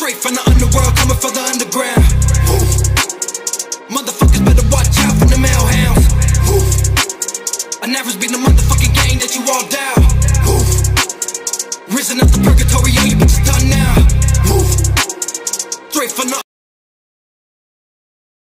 straight from the underworld, coming for the underground. Woo. Motherfuckers better watch out for the male hounds. Woo. I never been the motherfucking gang that you all down.